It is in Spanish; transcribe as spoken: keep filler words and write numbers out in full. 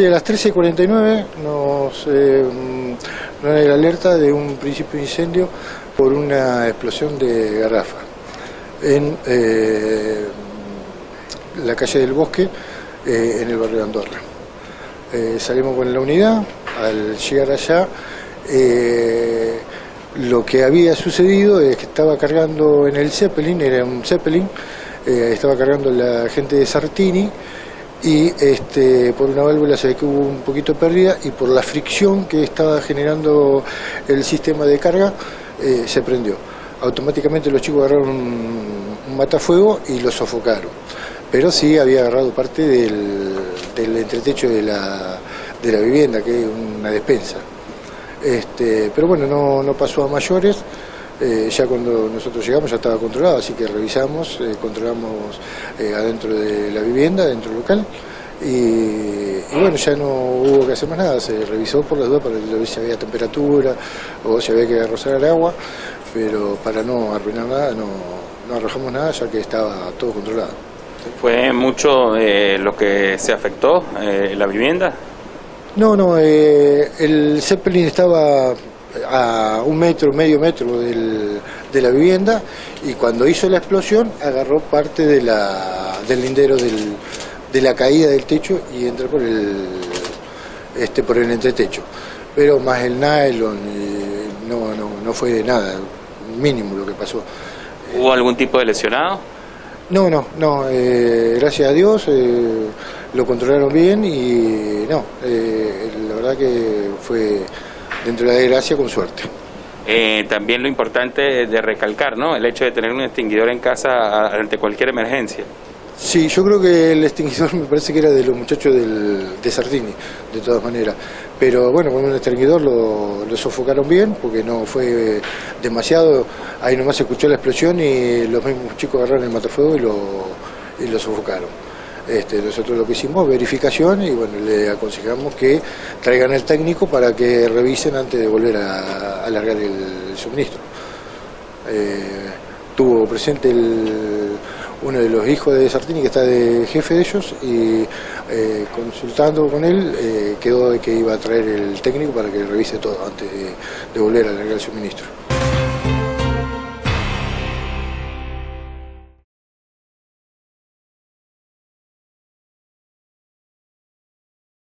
Sí, a las trece cuarenta y nueve nos eh, nos da la alerta de un principio de incendio por una explosión de garrafa en eh, la calle del Bosque, eh, en el barrio de Andorra. Eh, salimos con la unidad. Al llegar allá, eh, lo que había sucedido es que estaba cargando en el Zeppelin, era un Zeppelin, eh, estaba cargando la gente de Sartini, y este, por una válvula se ve que hubo un poquito de pérdida, y por la fricción que estaba generando el sistema de carga, eh, se prendió. Automáticamente los chicos agarraron un, un matafuego y lo sofocaron, pero sí había agarrado parte del, del entretecho de la, de la vivienda, que es una despensa. Este, pero bueno, no, no pasó a mayores. Eh, ya cuando nosotros llegamos ya estaba controlado, así que revisamos, eh, controlamos eh, adentro de la vivienda, dentro del local, y, y bueno, ya no hubo que hacer más nada. Se revisó por las dudas para ver si había temperatura o si había que rozar el agua, pero para no arruinar nada no, no arrojamos nada, ya que estaba todo controlado. ¿Fue mucho eh, lo que se afectó eh, la vivienda? No, no, eh, el Zeppelin estaba a un metro, medio metro del, de la vivienda, y cuando hizo la explosión agarró parte de la, del lindero del, de la caída del techo y entró por el, este, por el entretecho. Pero más el nylon, y no, no, no fue nada, mínimo lo que pasó. ¿Hubo algún tipo de lesionado? No, no, no, eh, gracias a Dios eh, lo controlaron bien, y no, eh, la verdad que fue dentro de la desgracia con suerte. Eh, también lo importante de recalcar, ¿no?, el hecho de tener un extinguidor en casa ante cualquier emergencia. Sí, yo creo que el extinguidor me parece que era de los muchachos del, de Sartini, de todas maneras. Pero bueno, con un extinguidor lo, lo sofocaron bien, porque no fue demasiado. Ahí nomás se escuchó la explosión y los mismos chicos agarraron el matafuego y lo, y lo sofocaron. Este, nosotros lo que hicimos, verificación, y bueno, le aconsejamos que traigan al técnico para que revisen antes de volver a, a alargar el, el suministro. Eh, tuvo presente el, uno de los hijos de Sartini, que está de jefe de ellos, y eh, consultando con él eh, quedó de que iba a traer el técnico para que revise todo antes de, de volver a alargar el suministro.